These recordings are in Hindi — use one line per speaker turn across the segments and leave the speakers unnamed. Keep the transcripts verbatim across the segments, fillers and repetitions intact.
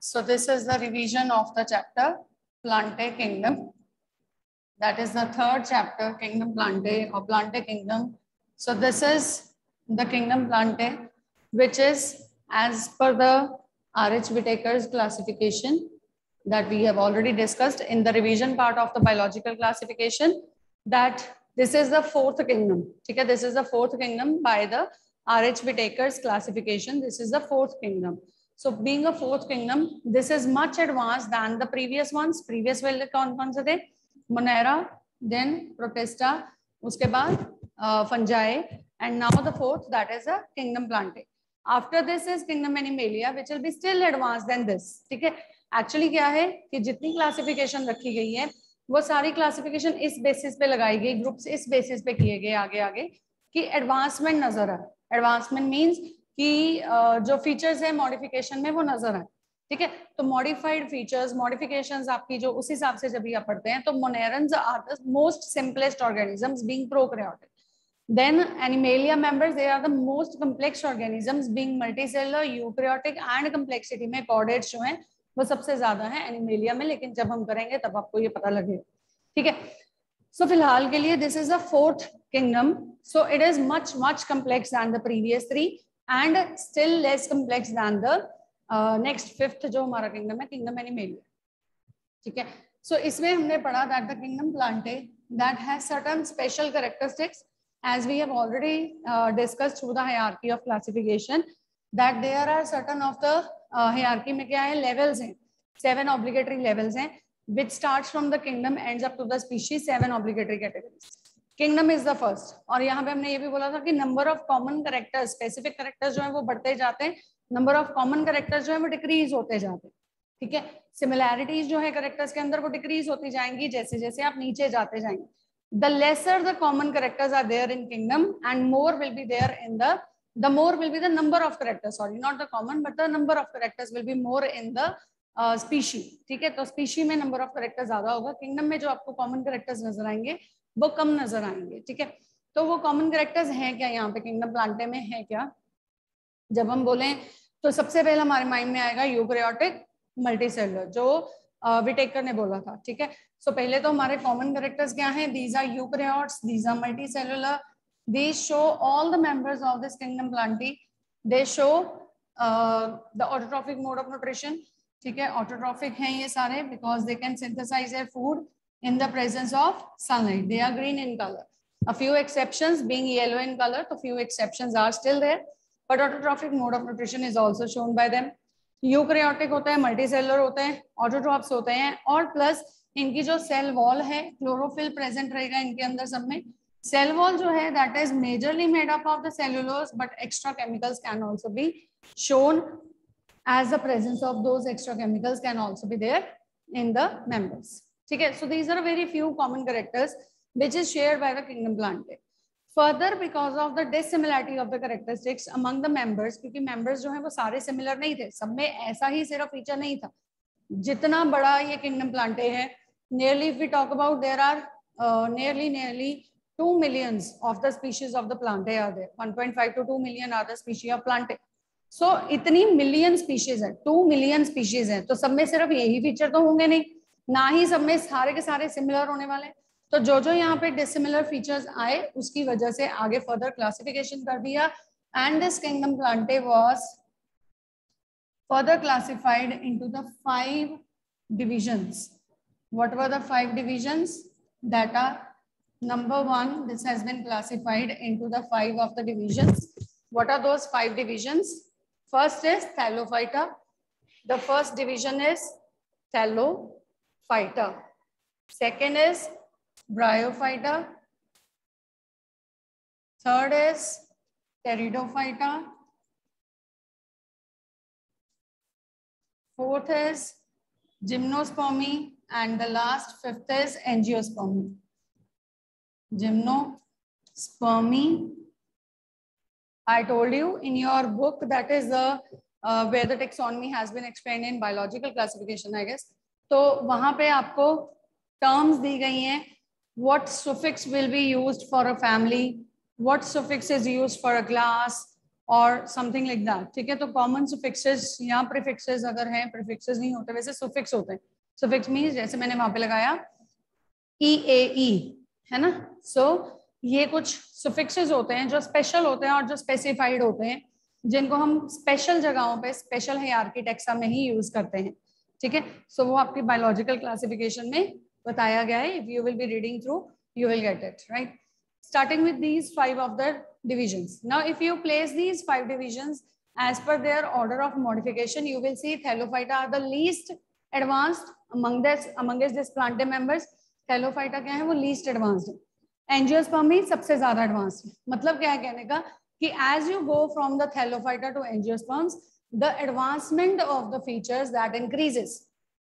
so this is the revision of the chapter Plantae Kingdom. That is the third chapter, Kingdom Plantae or Plantae Kingdom. So this is the Kingdom Plantae, which is as per the R H Whittaker's classification that we have already discussed in the revision part of the biological classification, that this is the fourth kingdom. Okay, this is the fourth kingdom by the R H Whittaker's classification. This is the fourth kingdom. So being a fourth kingdom, this is much advanced than the previous ones. Previous वाले कौन कौन से थे? Monera, then Protista, उसके बाद uh, Fungi, and now the fourth, that is the Kingdom Plantae. After this is Kingdom Animalia, which will be still advanced than this. ठीक है? Actually क्या है कि जितनी classification रखी गई है, वो सारी classification इस basis पे लगाई गई, groups इस basis पे किए गए आगे आगे कि advancement नजर आए. Advancement means कि uh, जो features है modification में वो नजर आए. ठीक है? तो modified features, modifications आपकी जो उस हिसाब से जब भी आप पढ़ते हैं तो monerans are the most simplest organisms being prokaryotic. Then Animalia members, they are the most complex organisms being multicellular, eukaryotic and complexity में chordates जो हैं वो सबसे ज्यादा है Animalia में, लेकिन जब हम करेंगे तब आपको ये पता लगेगा. ठीक है? So फिलहाल के लिए this is the fourth kingdom. So it is much much complex than the previous three and still less complex than the uh, next fifth जो हमारा kingdom है, Kingdom Animalia. ठीक है? So इसमें हमने पढ़ा that the Kingdom Plantae that has certain special characteristics, as we have already uh, discussed through the hierarchy of classification, that there are certain of the uh, hierarchy में क्या है, levels हैं, seven obligatory levels हैं, which starts from the kingdom ends up to the species, seven obligatory categories. Kingdom is the first. और यहाँ पे हमने ये भी बोला था कि number of common characters, specific characters जो हैं वो बढ़ते जाते हैं, number of common characters जो हैं वो decrease होते जाते हैं. ठीक है? Similarities जो है characters के अंदर वो decrease होती जाएंगी जैसे जैसे आप नीचे जाते जाएंगे. The lesser the common characters are there in kingdom and more will be there in the, the more will be the number of characters, sorry, not the common, but the number of characters will be more in the uh, species. ठीक है? तो species में number of characters ज़्यादा होगा. Kingdom में जो आपको common characters नजर आएंगे वो कम नजर आएंगे. ठीक है? तो वो common characters हैं क्या यहाँ पे Kingdom Plantae में है क्या? जब हम बोलें तो सबसे पहले हमारे माइंड में आएगा यूकैरियोटिक मल्टीसेलुलर, जो विटेकर ने बोला था. ठीक है? सो so, पहले तो हमारे कॉमन कैरेक्टर्स क्या हैं? These are eukaryotes, these are multicellular, these show all the members of this kingdom Plantae, they show the autotrophic mode of nutrition. ठीक है? ऑटोट्रॉफिक हैं ये सारे because they can synthesise their food in the presence of sunlight. They are green in color. A few exceptions being yellow in color, so few exceptions are still there, but autotrophic mode of nutrition is also shown by them. Eukaryotic होता है, मल्टीसेलुलर होते हैं, ऑटोट्रॉप्स होते हैं, और प्लस इनकी जो सेल वॉल है क्लोरोफिल प्रेजेंट रहेगा इनके अंदर सब में. सेल वॉल जो है that is majorly made up of the cellulose, but extra chemicals can also be shown as the presence of those extra chemicals can also be there in the members. ठीक है? So these are very few common characters which is shared by the Kingdom Plantae. Further, because of the dissimilarity of the characteristics among the members, क्योंकि members जो हैं वो सारे similar नहीं थे, सब में ऐसा ही सिर्फ feature नहीं था. जितना बड़ा ये Kingdom Plantae है, nearly if we talk about, there are uh, nearly nearly two millions of the species of the Plantae are there. one point five to two million are the species of Plantae. So इतनी million species है, two million species है, तो सब में सिर्फ यही feature तो होंगे नहीं, ना ही सब में सारे के सारे सिमिलर होने वाले. तो जो जो यहाँ पे डिसिमिलर फीचर्स आए उसकी वजह से आगे फर्दर क्लासिफिकेशन कर दिया, and this kingdom Plantae was further classified into the five divisions. What were the five divisions? That are number one, this has been classified into the five of the divisions. What are those five divisions? First is Thallophyta. The first division is Thallophyta. Second is Bryophyta. Third is Pteridophyta. Fourth is Gymnospermy, and the last fifth is Angiospermy. Gymnospermy. I told you in your book that is the uh, where the taxonomy has been explained in biological classification, I guess. तो वहां पे आपको टर्म्स दी गई हैं. What suffix will be used for a family? What suffix is used for a class? और समथिंग लाइक दैट, ठीक है। तो कॉमन सुफिक्सेस या प्रीफिक्सेस अगर हैं, प्रीफिक्सेस नहीं होते, वैसे सुफिक्स होते हैं। सुफिक्स मीन्स जैसे मैंने वहां पे लगाया ई ए ई, है ना। सो so, ये कुछ सुफिक्सेस होते हैं जो स्पेशल होते हैं और जो स्पेसिफाइड होते हैं, जिनको हम स्पेशल जगहों पे स्पेशल हायरार्की टेक्सा में ही यूज करते हैं, ठीक है। सो वो आपकी बायोलॉजिकल क्लासिफिकेशन में बताया गया है। If you will be reading through you will get it, right? Starting with these five of the divisions. Now if you place these five divisions as per their order of modification, you will see Thallophyta are the least advanced among this amongst this plantae members. Thallophyta क्या है, वो least advanced है। Angiosperm भी सबसे ज्यादा advanced है। मतलब क्या है कहने का कि as you go from the Thallophyta to Angiosperms, the advancement of the features that increases,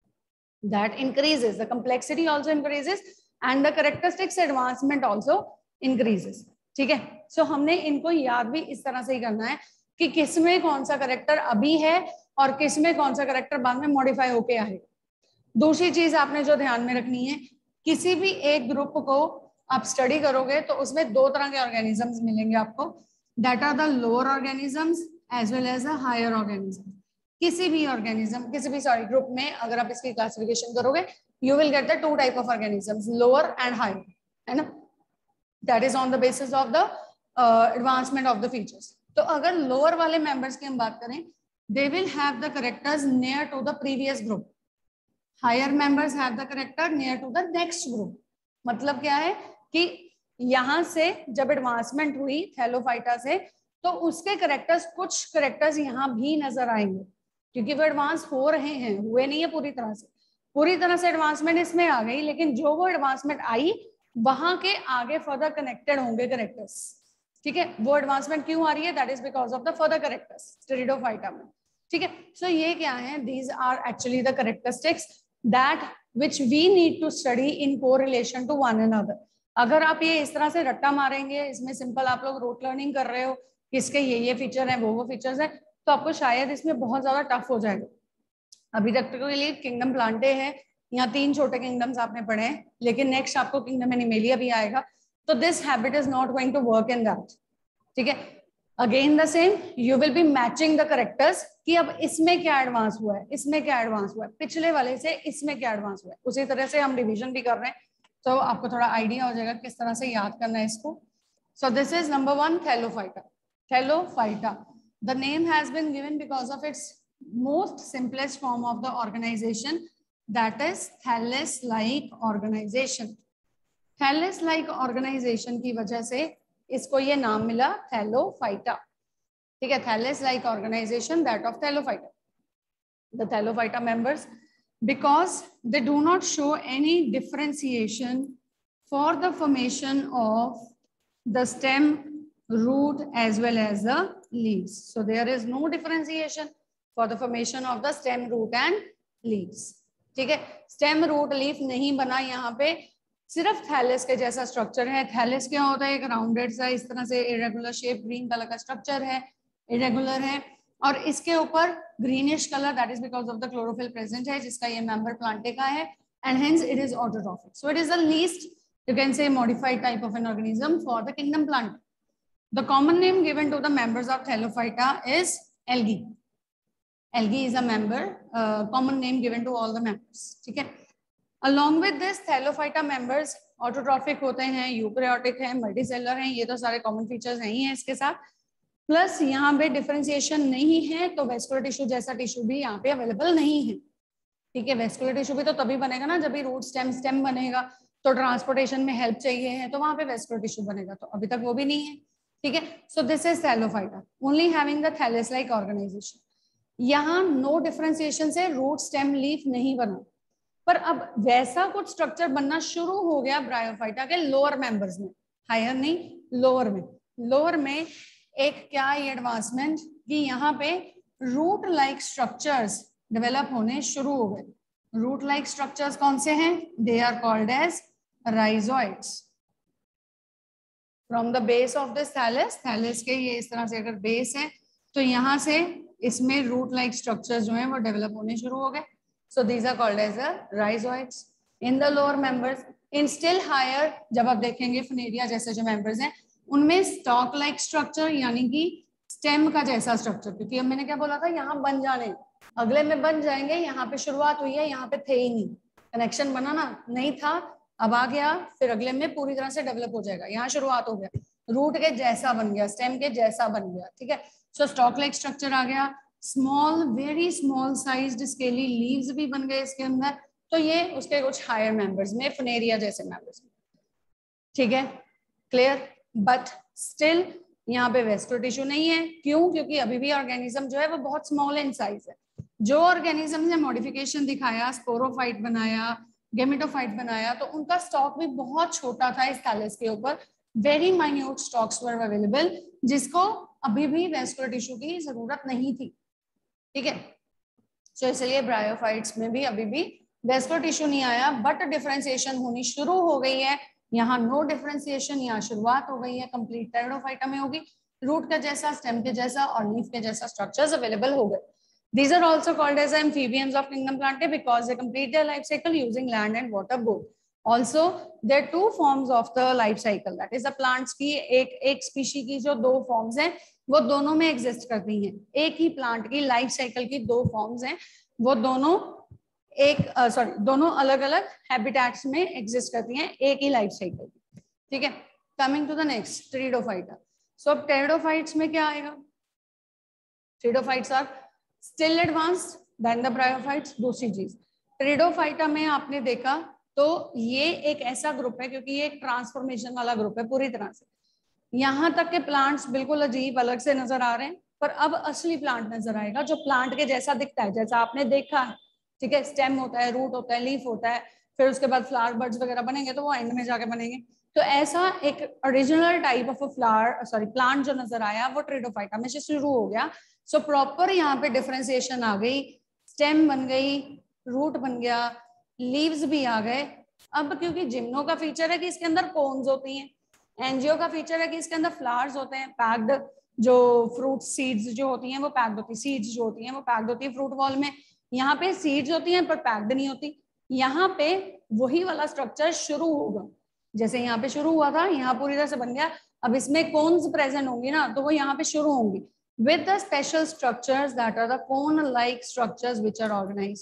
that increases, the complexity also increases and the characteristics advancement also increases, ठीक है। सो so, हमने इनको याद भी इस तरह से ही करना है कि किसमें कौन सा करेक्टर अभी है और किसमें कौन सा करेक्टर बाद में मॉडिफाई होके आएगा। दूसरी चीज आपने जो ध्यान में रखनी है, किसी भी एक ग्रुप को आप स्टडी करोगे तो उसमें दो तरह के ऑर्गेनिजम्स मिलेंगे आपको, that are the lower organisms as well as the higher organisms. किसी भी ऑर्गेनिज्म, किसी भी सॉरी ग्रुप में अगर आप इसकी क्लासिफिकेशन करोगे, you will get the two type of organisms, lower and higher, है ना। that is on the basis of the uh, advancement of the features. तो अगर lower वाले members की हम बात करें, they will have the characters near to the previous group. higher members have the character near to the next group. मतलब क्या है कि यहाँ से जब एडवांसमेंट हुई थैलोफाइटा से, तो उसके करेक्टर्स, कुछ करेक्टर्स यहाँ भी नजर आएंगे, क्योंकि वो एडवांस हो रहे हैं, हुए नहीं है पूरी तरह से। पूरी तरह से एडवांसमेंट इसमें आ गई, लेकिन जो वो एडवांसमेंट आई वहां के आगे फर्दर कनेक्टेड होंगे करेक्टर्स, ठीक है। वो एडवांसमेंट क्यों आ रही है, that is because of the further characters Pteridophyta में, ठीक है। सो so, ये क्या है, these are actually the characteristics that which we need to study in correlation to one another. अगर आप ये इस तरह से रट्टा मारेंगे, इसमें सिंपल आप लोग रूट लर्निंग कर रहे हो, किसके ये ये फीचर है, वो वो फीचर्स है, तो आपको शायद इसमें बहुत ज्यादा टफ हो जाएगा। अभी तक के लिए किंगडम प्लांटे है, यहाँ तीन छोटे किंगडम्स आपने पढ़े हैं, लेकिन नेक्स्ट आपको किंगडम एनिमेलिया भी आएगा, तो this habit is not going to work in that, ठीक है। Again the same, you will be matching the characters कि अब इसमें क्या एडवांस हुआ है, इसमें क्या एडवांस हुआ है, पिछले वाले से इसमें क्या एडवांस हुआ है। उसी तरह से हम डिवीजन भी कर रहे हैं, तो आपको थोड़ा आइडिया हो जाएगा किस तरह से याद करना है इसको। So this is number one, Thallophyta. Thallophyta, the name has been given because of its most simplest form of the organization, that is thallus like organization. thallus like organization की वजह से इसको ये नाम मिला थैलोफाइटा, ठीक है। thallus like organization that of thallophyta. The thallophyta members, because they do not show any differentiation for the formation of the stem, root as well as the leaves. So there is no differentiation for the formation of the stem, root and leaves, ठीक है। stem, root, leaf नहीं बना, यहाँ पे सिर्फ थैलस के जैसा स्ट्रक्चर है। थैलस क्या होता है, एक राउंडेड सा इस तरह से इरेगुलर शेप, ग्रीन कलर का स्ट्रक्चर है, इरेगुलर है, और इसके ऊपर greenish colour, that is because of the chlorophyll present है, जिसका ये मेंबर प्लांटे का है, and hence it is autotrophic. So it is the least, you can say, modified type of an organism for the kingdom plant. The common name given to the members of Thallophyta is algae. Algae is a member, uh, common name given to all the members, ठीक है। Along with this, thallophyta members autotrophic होते हैं, यूकैरियोटिक हैं, मल्टीसेलुलर हैं, ये तो सारे कॉमन फीचर्स नहीं है इसके साथ। प्लस यहाँ पे डिफरेंशिएशन नहीं है, तो वेस्कुलर टिश्यू जैसा टिश्यू भी यहाँ पे अवेलेबल नहीं है, ठीक है। वेस्कुलर टिश्यू भी तो तभी बनेगा ना जब भी रूट स्टेम स्टेम बनेगा, तो ट्रांसपोर्टेशन में हेल्प चाहिए है, तो वहां पे वेस्कुलर टिश्यू बनेगा, तो अभी तक वो भी नहीं है, ठीक है। So this is Thallophyta, only having the thallus like organisation. यहाँ नो डिफरेंशिएशन से रूट स्टेम लीफ नहीं बना, पर अब वैसा कुछ स्ट्रक्चर बनना शुरू हो गया ब्रायोफाइटा के लोअर मेंबर्स में, हायर नहीं, लोअर में। लोअर में एक क्या ये एडवांसमेंट कि यहाँ पे रूट लाइक स्ट्रक्चर्स डेवलप होने शुरू हो गए। रूट लाइक स्ट्रक्चर्स कौन से हैं, they are called as rhizoids. From the base of this thallus, thallus के ये इस तरह से अगर बेस है, तो यहाँ से इसमें रूट लाइक स्ट्रक्चर्स जो हैं वो डेवलप होने शुरू हो गए। So these are called as the rhizoids in the lower members. In still higher, जब आप देखेंगे फनेरिया जैसे जो मेंबर्स हैं, उनमें स्टॉक लाइक स्ट्रक्चर यानी कि स्टेम का जैसा स्ट्रक्चर, क्योंकि अब मैंने क्या बोला था, यहाँ बन जाने, अगले में बन जाएंगे, यहाँ पे शुरुआत हुई है, यहाँ पे थे ही नहीं, कनेक्शन बनाना नहीं था, अब आ गया, फिर अगले में पूरी तरह से डेवलप हो जाएगा, यहाँ शुरुआत हो गया, रूट के जैसा बन गया, स्टेम के जैसा बन गया, ठीक है। सो स्टॉक लाइक स्ट्रक्चर आ गया, small very small sized scaly leaves भी बन गए इसके अंदर, तो ये उसके कुछ हायर मेंबर्स में, फनेरिया जैसे मेंबर्स में, ठीक है, क्लियर। बट स्टिल यहाँ पे वेस्कुलर टिश्यू नहीं है, क्यों? क्योंकि अभी भी ऑर्गेनिज्म जो है वो बहुत स्मॉल इन साइज है। जो ऑर्गेनिज्म ने मॉडिफिकेशन दिखाया, स्पोरोफाइट बनाया, गेमेटोफाइट बनाया, तो उनका स्टॉक भी बहुत छोटा था इस थैलेस के ऊपर, very minute stalks were available, जिसको अभी भी वेस्कुलर टिश्यू की जरूरत नहीं थी, ठीक है। सो so, इसलिए ब्रायोफाइट्स में भी अभी भी वेस्कुलर टिश्यू नहीं आया, बट डिफरेंशिएशन होनी शुरू हो गई है। यहाँ नो डिफरेंशिएशन, यहाँ शुरुआत हो गई है, कंप्लीट टेरिडोफाइटा में होगी, रूट के जैसा, स्टेम के जैसा और लीफ के जैसा स्ट्रक्चर्स अवेलेबल हो गए। These are also called as amphibians of kingdom Plantae because they complete their life cycle using land and water both. Also, there are two forms of the life cycle. That is, the plants की एक एक species की जो दो forms हैं, वो दोनों में exist करती हैं। एक ही plant की life cycle की दो forms हैं, वो दोनों एक सॉरी uh, दोनों अलग अलग habitats में exist करती हैं एक ही life cycle, ठीक है। Coming to the next, pteridophyta. So, pteridophytes में क्या आएगा? Pteridophytes are still advanced than the bryophytes. दूसरी चीज, टेरिडोफाइटा में आपने देखा तो ये एक ऐसा ग्रुप है, क्योंकि ये एक ट्रांसफॉर्मेशन वाला ग्रुप है पूरी तरह से, यहाँ तक के प्लांट्स बिल्कुल अजीब अलग से नजर आ रहे हैं, पर अब असली प्लांट नजर आएगा जो प्लांट के जैसा दिखता है, जैसा आपने देखा है, ठीक है। स्टेम होता है, रूट होता है, लीफ होता है, फिर उसके बाद फ्लावर बर्ड्स वगैरह बनेंगे तो वो एंड में जाके बनेंगे। तो ऐसा एक original type of flower sorry plant जो नजर आया वो टेरिडोफाइटा में से शुरू हो गया। सो so, प्रॉपर यहाँ पे डिफरेंशिएशन आ गई, स्टेम बन गई, रूट बन गया, लीव्स भी आ गए। अब क्योंकि जिम्नो का फीचर है कि इसके अंदर कोन्स होती हैं, एंजियो का फीचर है कि इसके अंदर फ्लावर्स होते हैं, पैक्ड जो फ्रूट सीड्स जो होती हैं वो पैक्ड होती है, सीड्स जो होती हैं वो पैक्ड होती है फ्रूट वॉल में। यहाँ पे सीड्स होती हैं पर पैक्ड नहीं होती। यहाँ पे वही वाला स्ट्रक्चर शुरू होगा, जैसे यहाँ पे शुरू हुआ था, यहाँ पूरी तरह से बन गया। अब इसमें कोन्स प्रेजेंट होंगी ना, तो वो यहाँ पे शुरू होंगी with the special structures that are the cone-like structures which are organized.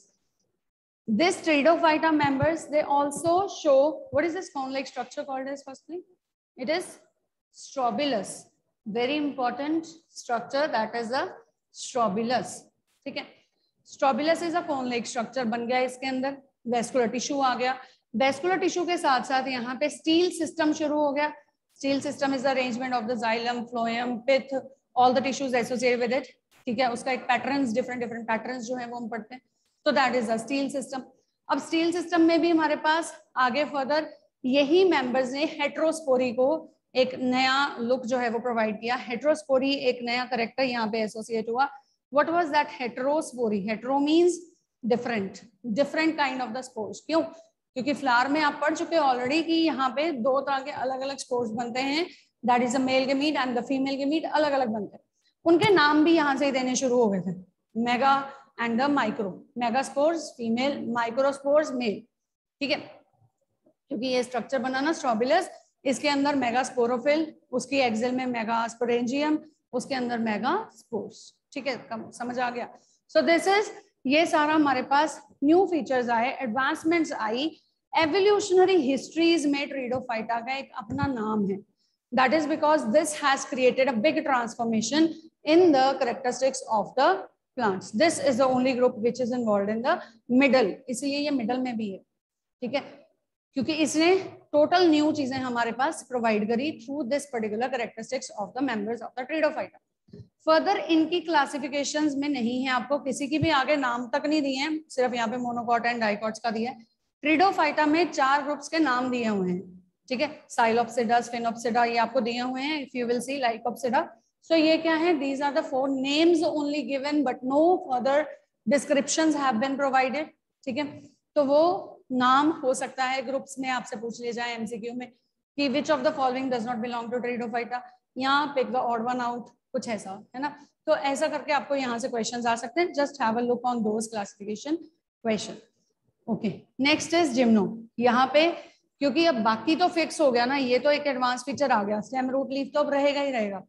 This pteridophyta members, they also show, what is this cone-like structure called as firstly? It is strobilus. Very important structure, that is the strobilus. ठीक है, strobilus is a cone-like structure बन गया इसके अंदर, vascular tissue आ गया, vascular tissue के साथ साथ यहाँ पे steel system शुरू हो गया। Steel system is the arrangement of the xylem, phloem, pith, all the tissues associated with it, ठीक है। उसका एक पैटर्न्स, डिफरेंट डिफरेंट पैटर्न्स जो है वो हम पढ़ते हैं, तो that is the stele system. अब स्टील सिस्टम में भी हमारे पास आगे फर्दर यही मेंबर्स ने हेट्रोस्पोरी को एक नया लुक जो है वो प्रोवाइड किया। हेट्रोस्पोरी एक नया करेक्टर यहाँ पे एसोसिएट हुआ। What was that heterospory? Hetero means different, different kind of the spores. क्यों? क्योंकि फ्लावर में आप पढ़ चुके ऑलरेडी कि यहाँ पे दो तरह के अलग अलग स्पोर्स बनते हैं, that is a male gamete and the female gamete, अलग अलग बनते हैं। उनके नाम भी यहाँ से ही देने शुरू हो गए थे, mega and the micro. Megaspores female, microspores male, ठीक है। क्योंकि ये स्ट्रक्चर बना ना स्ट्रोबिलस, इसके अंदर मेगास्पोरोफिल, उसकी एक्सेल में मेगास्पोरेंजियम, उसके अंदर मेगास्पोर्स, ठीक है, समझ आ गया। सो दिस इज, ये सारा हमारे पास न्यू फीचर्स आए, एडवांसमेंट्स आई। एवोल्यूशनरी हिस्ट्रीज में टेरिडोफाइटा का एक अपना नाम है। That is because this has created a big transformation in the characteristics of the plants. This is the only group which is involved in the middle, इसलिए ये middle में भी है, ठीक है, क्योंकि इसने total new चीजें हमारे पास provide करी through this particular characteristics of the members of the Pteridophyta. Further इनकी classifications में नहीं है, आपको किसी की भी आगे नाम तक नहीं दिए हैं, सिर्फ यहाँ पे मोनोकॉट एंड डाइकॉट्स का दिया है। Pteridophyta में चार ग्रुप्स के नाम दिए हुए हैं, ठीक है, साइलोप्सिडा, स्फिनोप्सिडा, ये आपको दिए हुए हैं, if you will see Lycopsida. So ये क्या है? These are the four names only given but no further descriptions have been provided, ठीक है। तो वो नाम हो सकता है ग्रुप्स में आपसे पूछ लिया जाए एमसीक्यू में कि which of the following does not belong to Pteridophyta, यहाँ pick the odd one out, कुछ ऐसा है ना। तो ऐसा करके आपको यहाँ से क्वेश्चंस आ सकते हैं, just have a look on those classification question. Okay, next is gymno. यहाँ पे क्योंकि अब बाकी तो फिक्स हो गया ना, ये तो एक एडवांस फीचर आ गया, स्टेम रूट लीफ तो अब रहेगा ही रहेगा।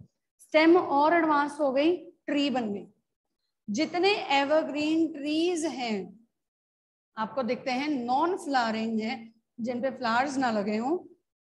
स्टेम और एडवांस हो गई, ट्री बन गई। जितने एवरग्रीन ट्रीज हैं आपको दिखते हैं नॉन फ्लावरिंग है, जिन पे फ्लावर्स ना लगे हों,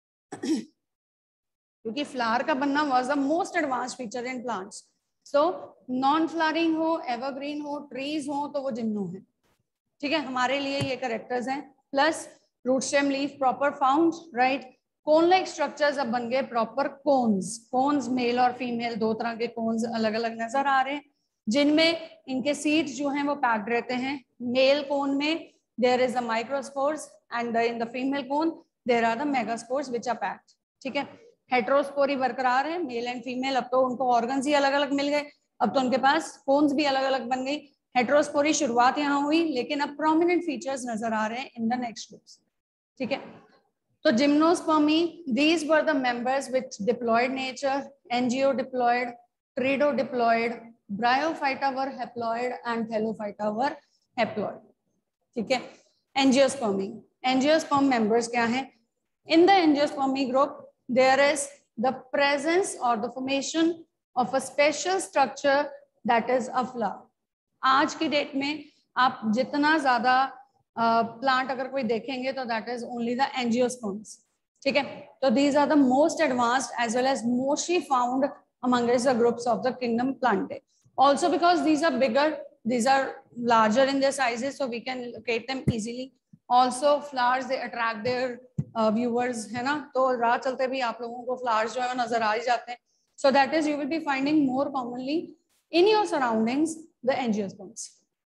क्योंकि फ्लावर का बनना was the most advance feature in plants. So non flowering हो, एवरग्रीन हो, ट्रीज हो, तो वो जिम्नो है। ठीक है, हमारे लिए ये करेक्टर्स हैं। Plus root stem leaf proper found, right. Cone like structures अब बन गए प्रॉपर कोन्स। कोन्स मेल और फीमेल दो तरह के कोन्स अलग अलग नजर आ रहे हैं, जिनमें इनके सीड्स जो हैं वो पैक्ड रहते हैं। मेल कोन में there is the microspores and in the female cone there are the megaspores which are packed. ठीक है, हेटेरोस्पोरी बरकरार है, मेल एंड फीमेल। अब तो उनको ऑर्गन्स ही अलग अलग मिल गए, अब तो उनके पास कोन्स भी अलग अलग बन गई। हेटेरोस्पोरी शुरुआत यहाँ हुई, लेकिन अब प्रोमिनेंट फीचर्स नजर आ रहे हैं इन द नेक्स्ट ग्रुप्स। ठीक है, तो Gymnospermae, these were the members with diploid nature, angiodiploid, pteridodiploid, bryophyta were haploid and thallophyta were haploid. ठीक है, एंजियोस्पर्मी, एंजियोस्पर्म मेंबर्स क्या हैं? In the angiospermy group there is the presence or the formation of a special structure that is a flower. आज की डेट में आप जितना ज्यादा प्लांट uh, अगर कोई देखेंगे तो that is only the angiosperms. ठीक है, तो these are the most advanced as well as mostly found amongst the groups of the kingdom Plantae. Also because these are bigger, these are larger in their sizes, so we can locate them easily. Also flowers they attract their uh, viewers, है ना, तो राह चलते भी आप लोगों को flowers जो है नजर आ ही जाते हैं। So that is you will be finding more commonly in your surroundings the angiosperms.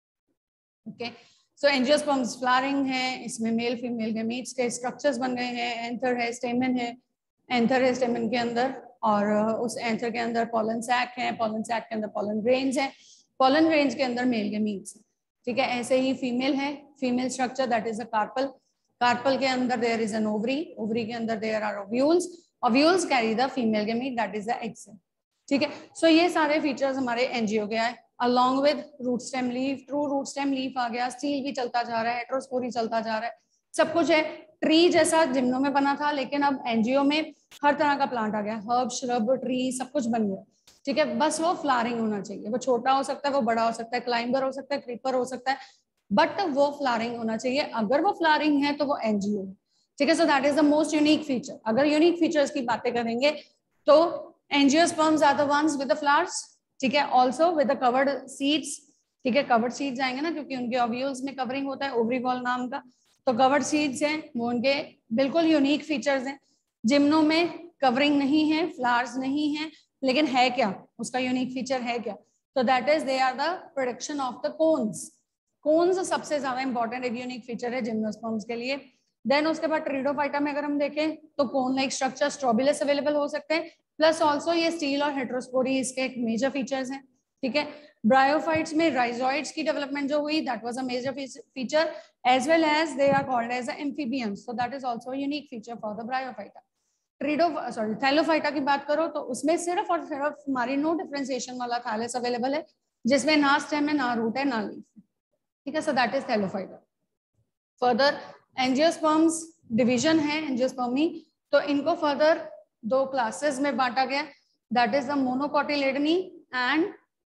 Okay, so angiosperms flowering है, इसमें मेल फीमेल गैमीट्स के स्ट्रक्चर्स बन गए हैं। एंथर है, स्टेमन है, एंथर है स्टेमन के अंदर, और उस एंथर के अंदर पॉलन सैक है, पॉलन सैक के अंदर पॉलन ग्रेन्स है, पॉलन ग्रेन्स के अंदर मेल गैमीट्स है। ठीक है, ऐसे ही फीमेल है, female structure that is a carpel, carpel के अंदर there is an ovary, ovary के अंदर there are ovules, ovules carry the female gamete that is the egg cell. ठीक है, सो ये सारे फीचर्स हमारे एंजियो के आए along with root stem leaf, true root stem leaf आ गया, स्टील भी चलता जा रहा है, हेटेरोस्पोरी चलता जा रहा है, सब कुछ है। ट्री जैसा जिम्नो में बना था, लेकिन अब एनजीओ में हर तरह का प्लांट आ गया, हर्ब, श्रब, ट्री सब कुछ बन गया। ठीक है, बस वो फ्लावरिंग होना चाहिए, वो छोटा हो सकता है, वो बड़ा हो सकता है, क्लाइंबर हो सकता है, क्रीपर हो सकता है, बट वो फ्लावरिंग होना चाहिए। अगर वो फ्लावरिंग है तो वो एनजीओ। ठीक है, so that is the most unique feature. अगर यूनिक फीचर्स की बातें करेंगे तो angiosperms are the ones with the flowers. ठीक है, also with the covered seeds. ठीक है, कवर्ड सीड्स आएंगे ना, क्योंकि उनके ओव्यूल्स में कवरिंग होता है, ओवरी बॉल नाम का, तो कवर्ड सीड्स हैं, वो उनके बिल्कुल यूनिक फीचर्स हैं। जिम्नो में कवरिंग नहीं है, फ्लावर्स नहीं है, लेकिन है क्या, उसका यूनिक फीचर है क्या? तो that is they are the production of the cones. Cones सबसे ज्यादा इंपॉर्टेंट एक यूनिक फीचर है जिम्नोस्पर्म्स के लिए। देन उसके बाद टेरिडोफाइटा में अगर हम देखें तो cone like structure strobilus available हो सकते हैं, प्लस ऑल्सो ये स्टील और हेटेरोस्पोरी इसके एक मेजर फीचर्स हैं। ठीक है, ब्रायोफाइट्स में राइजोइड्स की डेवलपमेंट जो हुई that was a major feature, as well as they are called as amphibians, so that is also unique feature for the Bryophyta. Pterido sorry Thallophyta की बात करो तो उसमें सिर्फ और सिर्फ हमारी नो डिफरेंशिएशन वाला थैलस अवेलेबल है, जिसमें ना स्टेम है, ना रूट है, ना लीफ। ठीक है, so that is Thallophyta. Further angiosperms division है एंजियोस्पर्मी, तो इनको फर्दर दो क्लासेस में बांटा गया, that is the Monocotyledonae and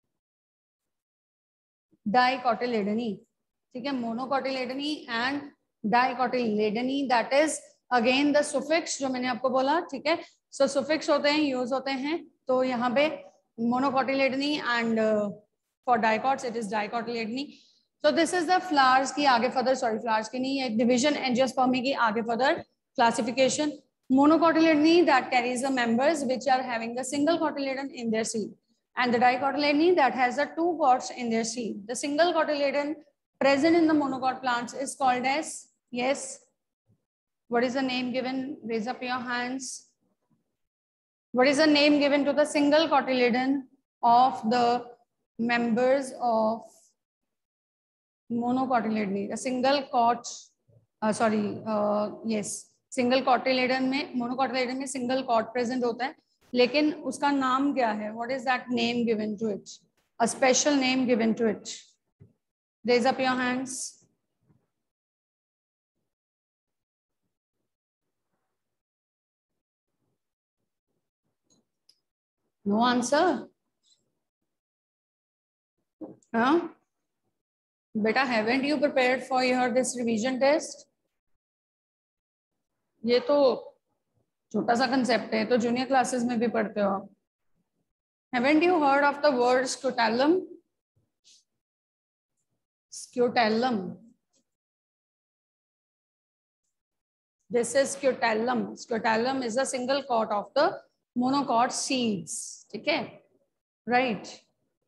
Dicotyledonae. ठीक है, Monocotyledonae and Dicotyledonae, that is again the suffix जो मैंने आपको बोला। ठीक है, सो सुफिक्स होते हैं, यूज होते हैं, तो यहाँ पे Monocotyledonae and for dicots it is Dicotyledonae. So this is the flowers की आगे फर्दर, सॉरी फ्लावर्स की नहीं, एक डिवीजन एंजियोस्पर्मी की आगे further classification. Monocotyledony that carries the members which are having the single cotyledon in their seed, and the dicotyledony that has the two cots in their seed. The single cotyledon present in the monocot plants is called as, yes, what is the name given? Raise up your hands. What is the name given to the single cotyledon of the members of monocotyledony? The single cot, uh, sorry, uh, yes, single cotyledon में, मोनोकोटिलेडन में सिंगल कॉट प्रेजेंट होता है, लेकिन उसका नाम क्या है? What is that name given to it? A special name given to it? Raise up your hands. No answer? हाँ बेटा, haven't you prepared for your this revision test? ये तो छोटा सा कंसेप्ट है, तो जूनियर क्लासेस में भी पढ़ते हो आप. Haven't you heard of the word scutellum? Scutellum. This is scutellum. Scutellum is a single cot of the monocot seeds. Okay, right.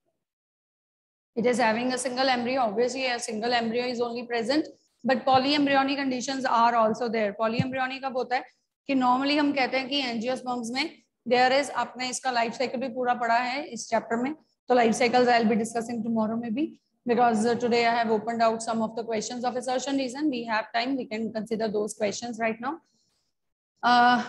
It is having a single embryo. Obviously, a single embryo is only present, but polyembryonic conditions are also there. Polyembryonic कब होता है कि normally हम कहते हैं कि angiosperms में there is, आपने इसका life cycle भी पूरा पढ़ा है इस chapter में, तो life cycles I'll be discussing tomorrow maybe, because uh, today I have opened out some of the questions of assertion reason. We have time, we can consider those questions right now. Uh,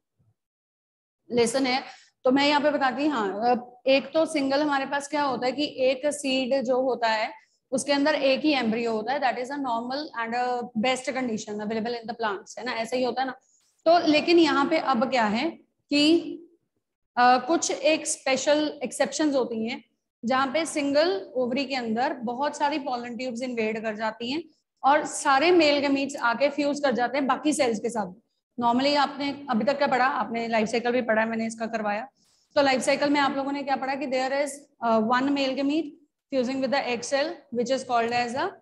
lesson है, तो मैं यहाँ पे बताती हूँ. हाँ, एक तो सिंगल हमारे पास क्या होता है कि एक सीड जो होता है उसके अंदर एक ही एम्ब्रियो होता है. That is a normal and best condition available in the plants, है ना, ऐसा ही होता है ना. तो लेकिन यहाँ पे अब क्या है कि uh, कुछ एक स्पेशल एक्सेप्शंस होती हैं जहाँ पे सिंगल ओवरी के अंदर बहुत सारी पॉलन ट्यूब्स इन्वेड कर जाती हैं और सारे मेल गमीट्स आके फ्यूज कर जाते हैं बाकी सेल्स के साथ. नॉर्मली आपने अभी तक क्या पढ़ा, आपने लाइफ साइकिल भी पढ़ा है, मैंने इसका करवाया. तो लाइफ साइकिल में आप लोगों ने क्या पढ़ा कि there is one male gamete fusing with the egg cell which is called as a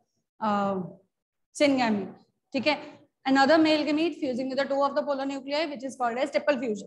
syngamy. ठीक है. Another male gamete fusing with the two of the polar nuclei which is called as triple fusion.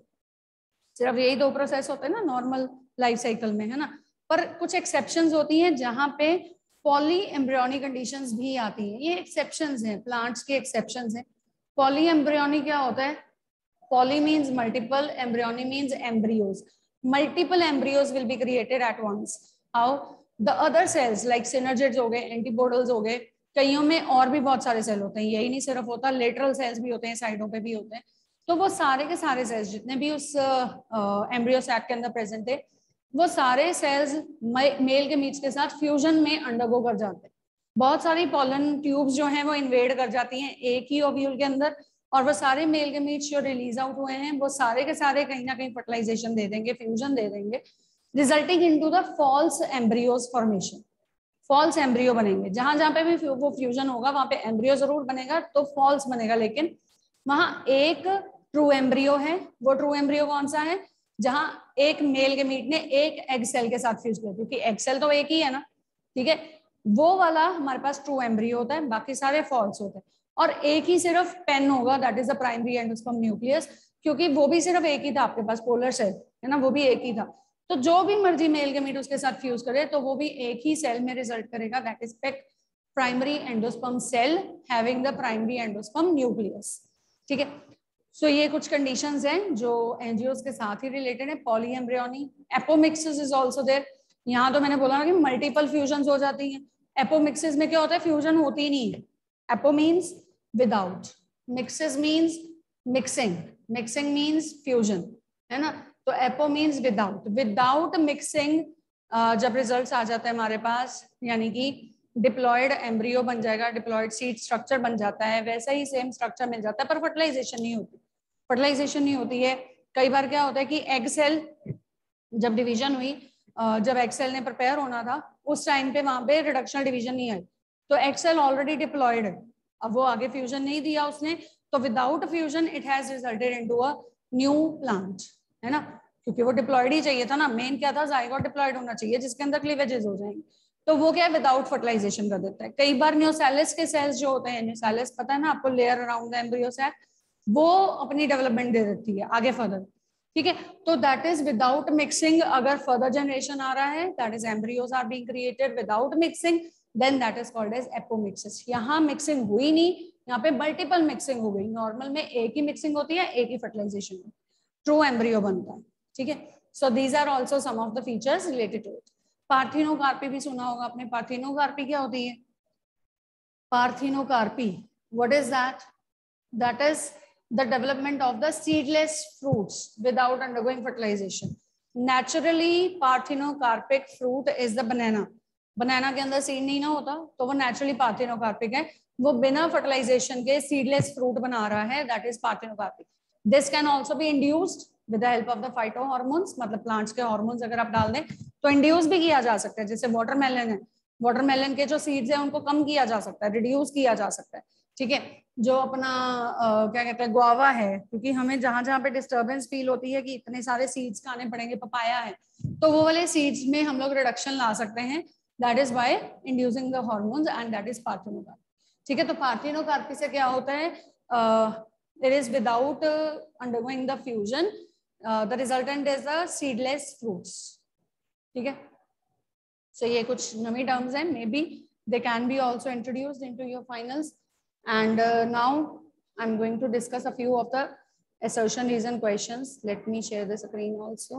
सिर्फ यही दो प्रोसेस होते हैं ना नॉर्मल लाइफ साइकिल में, है ना. पर कुछ एक्सेप्शंस होती हैं जहां पे पॉली एम्ब्रियोनिक कंडीशंस भी आती हैं. ये एक्सेप्शंस हैं, प्लांट्स के एक्सेप्शंस हैं. पॉली एम्ब्रियोनिक क्या होता है? Poly means multiple, embryony means embryos. Multiple embryos will be created at once. How? The other cells like synergids हो गए, एंटीपोडल्स हो गए, कईयों में और भी बहुत सारे सेल होते हैं, यही नहीं सिर्फ होता, लेटरल सेल्स भी होते हैं, साइडों पे भी होते हैं. तो वो सारे के सारे सेल्स जितने भी उस एम्ब्रियो uh, सैक के अंदर प्रेजेंट है, वो सारे सेल्स मेल के मीट्स के साथ फ्यूजन में अंडरगो कर जाते हैं. बहुत सारी पॉलन ट्यूब्स जो हैं वो इन्वेड कर जाती हैं एक ही ओव्यूल के अंदर, और वो सारे मेल के मीट्स जो रिलीज आउट हुए हैं वो सारे के सारे कहीं ना कहीं फर्टिलाइजेशन दे देंगे, फ्यूजन दे देंगे, resulting into the false embryos formation. False embryo बनेंगे. जहां जहां पे भी वो फ्यूजन होगा वहां पे एम्ब्रियो जरूर बनेगा, तो फॉल्स बनेगा. लेकिन वहां एक ट्रू एम्ब्रियो है. वो ट्रू एम्ब्रियो कौन सा है? जहां एक मेल गमीट ने एक एग सेल के साथ फ्यूज किया, क्योंकि एग सेल तो एक ही है ना. ठीक है. वो वाला हमारे पास ट्रू एम्ब्रियो होता है, बाकी सारे फॉल्स होते हैं. और एक ही सिर्फ पेन होगा, that is the primary endosperm nucleus, क्योंकि वो भी सिर्फ एक ही था आपके पास, पोलर सेल है ना, वो भी एक ही था. तो जो भी मर्जी मेल गमीट उसके साथ फ्यूज करे तो वो भी एक ही सेल में रिजल्ट करेगा, that is PEC primary endosperm cell having the primary endosperm nucleus. ठीक है. सो so, ये कुछ कंडीशंस हैं जो एंजियोस के साथ ही रिलेटेड है. Poly embryony, apomixis is also there. यहाँ तो मैंने बोला ना कि मल्टीपल फ्यूजन्स हो जाती हैं. एपोमिक्सिस में क्या होता है? फ्यूजन होती ही नहीं है. Apo means without, mixis means mixing, mixing means fusion, है ना. तो apo means without. Without mixing जब रिजल्ट्स आ जाते हैं हमारे पास, यानी कि डिप्लॉयड एम्ब्रियो बन जाएगा, डिप्लॉयड सीड स्ट्रक्चर बन जाता है, वैसा ही सेम स्ट्रक्चर मिल जाता है, पर फर्टिलाइजेशन नहीं होती. फर्टिलाइजेशन नहीं होती है. कई बार क्या होता है कि एग सेल जब डिवीजन हुई, जब एग सेल ने प्रिपेयर होना था उस टाइम पे वहां पे रिडक्शनल डिवीजन नहीं आई, तो एग सेल ऑलरेडी डिप्लॉयड है, अब वो आगे फ्यूजन नहीं दिया उसने, तो without fusion it has resulted into a new plant, है ना. क्योंकि वो डिप्लॉयड ही चाहिए था ना, मेन क्या था, जाइगोट डिप्लॉयड होना चाहिए जिसके अंदर क्लीवेजेस हो जाएंगे. तो वो क्या है, विदाउट फर्टिलाइजेशन कर देता है. कई बार न्यूसेलिस के सेल्स जो होते हैं, न्यूसेलिस पता है ना आपको, layer around the embryo sac, वो अपनी डेवलपमेंट दे देती है आगे फर्दर. ठीक है. तो दैट इज विदाउट मिक्सिंग. अगर फर्दर जनरेशन आ रहा है, that is embryos are being created without mixing, then that is called as apomixis. यहाँ मिक्सिंग हुई नहीं, यहाँ पे मल्टीपल मिक्सिंग हो गई. नॉर्मल में एक ही मिक्सिंग होती है, एक ही फर्टिलाइजेशन में ट्रू एम्ब्रियो बनता है. ठीक है. So these are also some of the features related to it. Parthenocarpy भी सुना होगा आपने. पार्थिनोकार्पी क्या होती है? Parthenocarpy, what is that? That is the development of the seedless fruits without undergoing fertilization. Naturally parthenocarpic fruit is the banana. Banana के अंदर सीड नहीं ना होता, तो वो naturally parthenocarpic है. वो बिना fertilization के seedless fruit बना रहा है, that is parthenocarpic. This can also be induced with the help of the phyto hormones, मतलब प्लांट्स के हार्मोन्स अगर आप डाल दें तो इंड्यूस भी किया जा सकता है। जैसे वाटरमेलन है, वाटरमेलन के जो सीड्स है उनको कम किया जा सकता है, रिड्यूस किया जा सकता है, ठीक है। जो अपना आ, क्या कहते हैं गुआवा है, क्योंकि हमें जहां जहां पे डिस्टर्बेंस फील होती है कि इतने सारे सीड्स खाने पड़ेंगे, पपाया है, तो वो वाले सीड्स में हम लोग रिडक्शन ला सकते हैं, that is by inducing the hormones and that is parthenocarpy, ठीक है। तो पार्थिनोकार्पी से क्या होता है, it is without undergoing the fusion, the resultant is the seedless fruits, ठीक है। सो ये कुछ नवी टर्म्स हैं, may be they can be also introduced into your finals. And uh, now I'm going to discuss a few of the assertion reason questions. Let me share the screen also.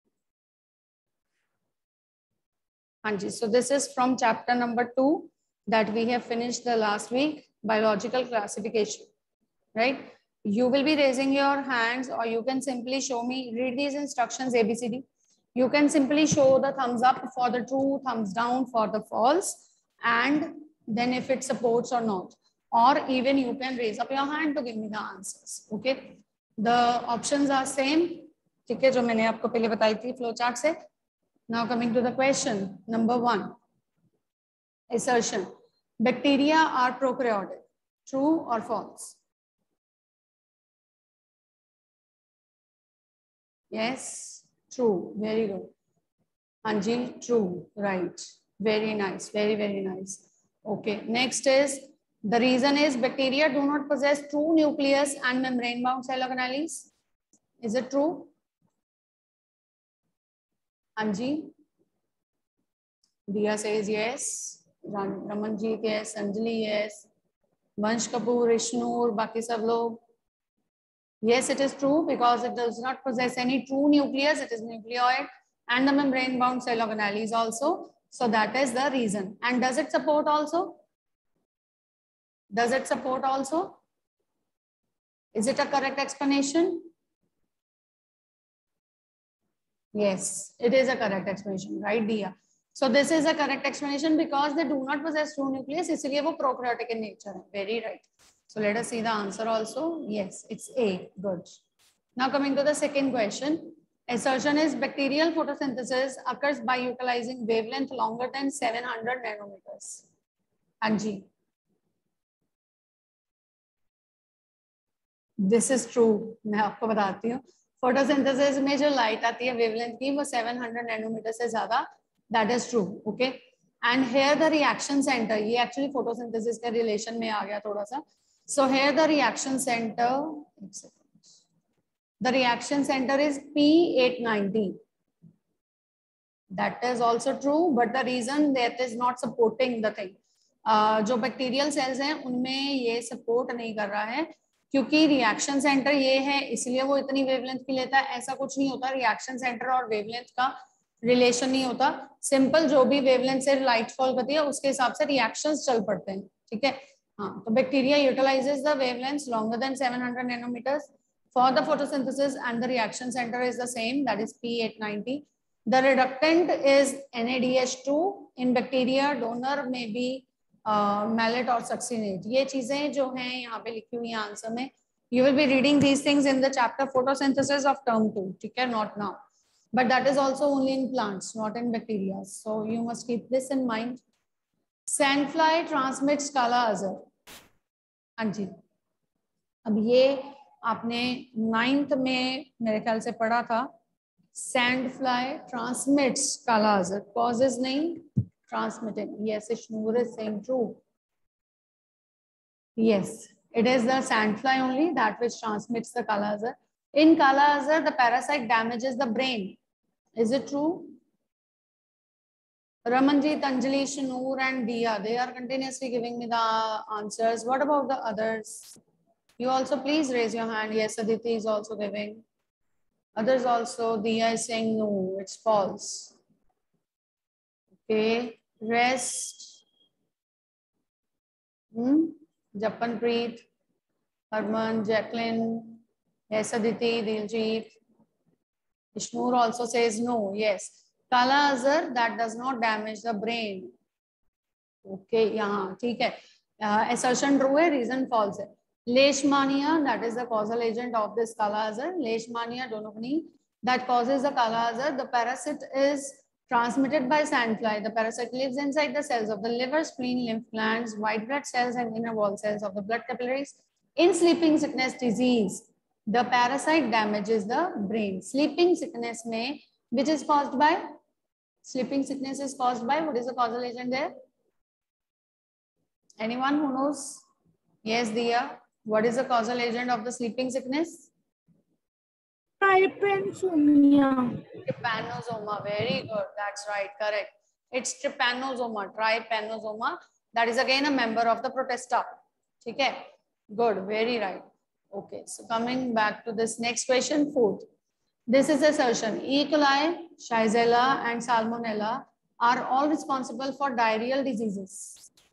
Anji, so this is from chapter number two that we have finished the last week, biological classification, right? You will be raising your hands, or you can simply show me, read these instructions A B C D. You can simply show the thumbs up for the true, thumbs down for the false, and then if it supports or not. Or even you can raise up your hand to give me the answers. Okay, the options are same, ठीक है, जो मैंने आपको पहले बताई थी फ्लो चार्ट से। Now coming to the question number one, assertion: bacteria are prokaryotic. True or false? Yes, true. Very good. Anji, true. Right. Very nice. Very very nice. Okay. Next is, the reason is bacteria do not possess true nucleus and membrane bound cell organelles. Is it true? Anji? Dia says yes. Ramanjeet yes. Anjali yes. Vansh Kapoor, Ishnur, baki sab log. Yes, it is true because it does not possess any true nucleus. It is nucleoid, and the membrane bound cell organelles also. So that is the reason. And does it support also? Does it support also? Is it a correct explanation? Yes, it is a correct explanation, right, Dia? So this is a correct explanation because they do not possess true nucleus, इसलिए वो prokaryotic in nature है. Very right. So let us see the answer also. Yes, it's A. Good. Now coming to the second question. Assertion is bacterial photosynthesis occurs by utilizing wavelength longer than seven hundred nanometers. Anji. This is true. मैं आपको बताती हूँ, फोटोसिंथेसिस में जो लाइट आती है वेवलेंथ की वो seven hundred नैनोमीटर से ज्यादा, that is true, okay. And here the reaction centre, ये एक्चुअली फोटोसिंथेसिस के रिलेशन में आ गया थोड़ा सा। So here the reaction centre, the reaction centre is P eight ninety. That is also true, but the reason that is not supporting the thing, uh, जो बैक्टीरियल सेल्स हैं उनमें ये सपोर्ट नहीं कर रहा है, क्योंकि रिएक्शन सेंटर ये है इसलिए वो इतनी वेवलेंथ की लेता है। ऐसा कुछ नहीं होता, रिएक्शन सेंटर और वेवलेंथ का रिलेशन नहीं होता। सिंपल जो भी वेवलेंथ से लाइट फॉल करती है उसके हिसाब से रिएक्शंस चल पड़ते हैं, ठीक है। हाँ, तो bacteria utilises the wavelengths longer than seven hundred nanometers for the photosynthesis and the reaction center is the same, that is P eight ninety. The reductant is N A D H two. In bacteria, donor may be malate और सक्सिनेट। ये चीजें जो हैं यहाँ पे लिखी हुई है आंसर में, you will be reading these things in the chapter photosynthesis of term two, ठीक है, not now, but that is also only in plants, not in bacteria, so you must keep this in mind. Sandfly transmits kala azar. हाँ जी, अब ये आपने नाइन्थ में मेरे ख्याल से पढ़ा था। Sandfly transmits kala azar, causes नहीं, transmitting. Yes, Ishnur is saying true. Yes, it is the sandfly only that which transmits the Kala Azhar. In Kala Azhar, the parasite damages the brain. Is it true? Ramanjeet, Anjali, Ishnur and Dia, they are continuously giving me the answers. What about the others? You also please raise your hand. Yes, Aditi is also giving. Others also. Dia is saying no, it's false. Okay, rest. Hmm? Japanpreet, Harman, Jacqueline, yes, Aditi, Diljit. Ishnur also says no. Yes, Kala Azhar, that does not damage the brain. Okay, यहाँ ठीक है, assertion true है, reason false है। Leishmania, that is the causal agent of this Kala Azar. Leishmania donovani, that causes the Kala Azar. The parasite is transmitted by sandfly. The parasite lives inside the cells of the liver, spleen, lymph glands, white blood cells, and inner wall cells of the blood capillaries. In sleeping sickness disease, the parasite damages the brain. Sleeping sickness may, which is caused by, sleeping sickness is caused by, what is the causal agent there? Anyone who knows? Yes, Diya. What is the causal agent of the sleeping sickness?
Trypanosomia.
Trypanosoma. Very good. That's right. Correct. It's trypanosoma. Trypanosoma. That is again a member of the Protista. Okay. Good. Very right. Okay. So coming back to this next question, fourth. This is assertion. E. coli, Shigella, and Salmonella are all responsible for diarrheal diseases.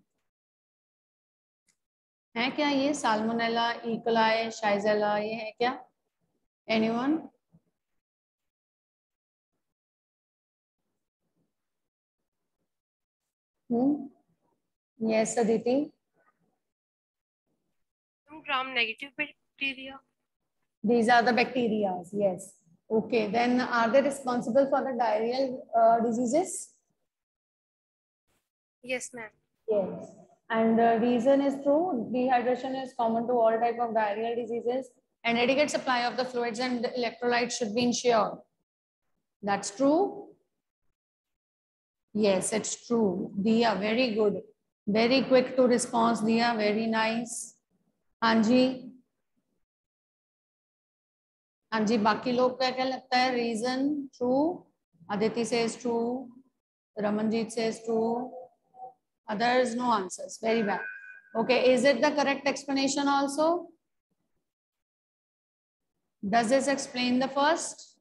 है क्या ये साल्मोनेला, ई कोलाई, शाइजेला, ये है क्या? Anyone? Hmm? Yes, Aditi.
Gram-negative bacteria.
These are the bacteria. Yes. Okay. Then are they responsible for the diarrheal uh, diseases?
Yes, ma'am.
Yes. And the reason is true. Dehydration is common to all type of diarrheal diseases, and adequate supply of the fluids and electrolytes should be ensured. That's true. Yes, it's true. Diya, very good. Very quick to response, Diya. Very nice. Anji. Anji, बाकी लोग क्या क्या लगता है? Reason true. Aditi says true. Ramanjit says true. Others no answers. Very bad. Okay, is it the correct explanation also? Does this explain the first?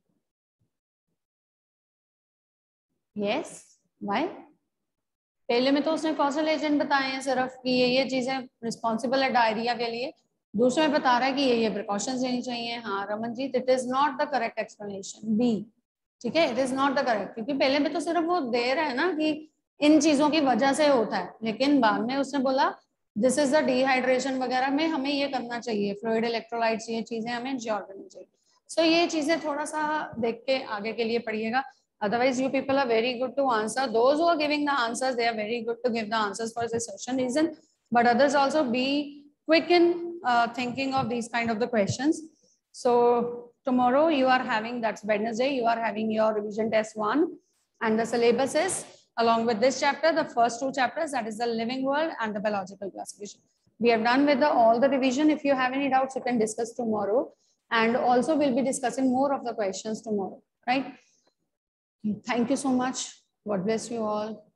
Yes. Why? पहले में तो उसने causal agent बताए हैं सिर्फ कि ये ये चीजें responsible है डायरिया के लिए. दूसरे में बता रहा है कि ये ये precautions लेनी चाहिए. हाँ Ramanjit, it is not the correct explanation. B. ठीक है, it is not the correct. क्योंकि पहले में तो सिर्फ वो दे रहा है ना कि इन चीजों की वजह से होता है, लेकिन बाद में उसने बोला दिस इज द डिहाइड्रेशन वगैरह में हमें ये करना चाहिए, फ्लूइड इलेक्ट्रोलाइट्स, ये चीजें हमें इंश्योर करनी चाहिए. सो so, ये चीजें थोड़ा सा देख के आगे के लिए पढ़िएगा. Otherwise, you people are very good to answer. Those who are giving the answers, they are very good to give the answers for this session reason. But others also be quick in uh, thinking of these kind of the questions. So tomorrow you are having, that's Wednesday, you are having your revision test one, and the syllabus is along with this chapter, the first two chapters, that is the living world and the biological classification. We have done with the, all the revision. If you have any doubts, you can discuss tomorrow. And also we'll be discussing more of the questions tomorrow, right? Thank you so much. God bless you all.